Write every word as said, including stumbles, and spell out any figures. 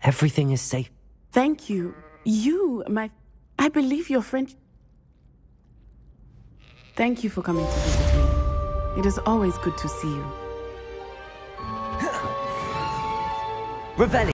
Everything is safe. Thank you. You, my... I believe your French... Thank you for coming to visit me. It is always good to see you. Revelli.